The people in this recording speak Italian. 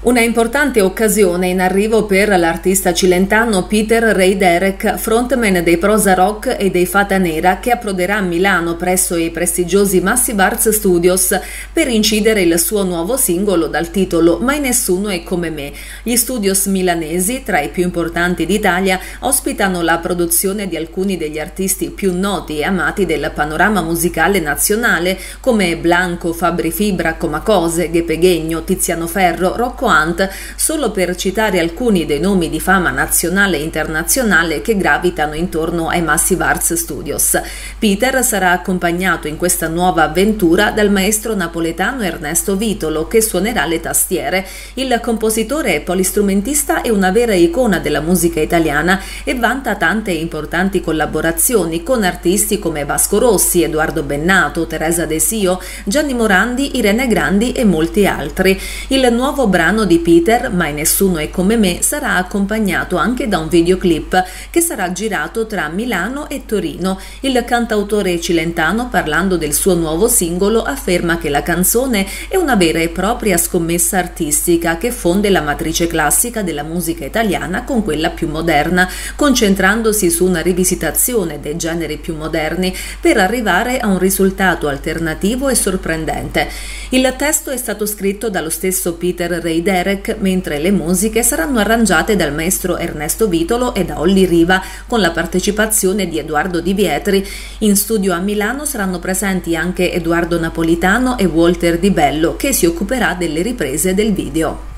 Una importante occasione in arrivo per l'artista cilentano Peter Ray Derek, frontman dei Prosa Rock e dei Fata Nera, che approderà a Milano presso i prestigiosi Massive Arts Studios per incidere il suo nuovo singolo dal titolo Mai nessuno è come me. Gli studios milanesi, tra i più importanti d'Italia, ospitano la produzione di alcuni degli artisti più noti e amati del panorama musicale nazionale, come Blanco, Fabri Fibra, Comacose, Ghepe Ghegno, Tiziano Ferro, Rocco Hunt, solo per citare alcuni dei nomi di fama nazionale e internazionale che gravitano intorno ai Massive Arts Studios. Peter sarà accompagnato in questa nuova avventura dal maestro napoletano Ernesto Vitolo, che suonerà le tastiere. Il compositore e polistrumentista è una vera icona della musica italiana e vanta tante importanti collaborazioni con artisti come Vasco Rossi, Edoardo Bennato, Teresa De Sio, Gianni Morandi, Irene Grandi e molti altri. Il nuovo brano di Peter, Mai nessuno è come me, sarà accompagnato anche da un videoclip che sarà girato tra Milano e Torino. Il cantautore cilentano, parlando del suo nuovo singolo, afferma che la canzone è una vera e propria scommessa artistica che fonde la matrice classica della musica italiana con quella più moderna, concentrandosi su una rivisitazione dei generi più moderni per arrivare a un risultato alternativo e sorprendente. Il testo è stato scritto dallo stesso Peter Ray Derek, mentre le musiche saranno arrangiate dal maestro Ernesto Vitolo e da Olli Riva, con la partecipazione di Edoardo Di Vietri. In studio a Milano saranno presenti anche Edoardo Napolitano e Walter Di Bello, che si occuperà delle riprese del video.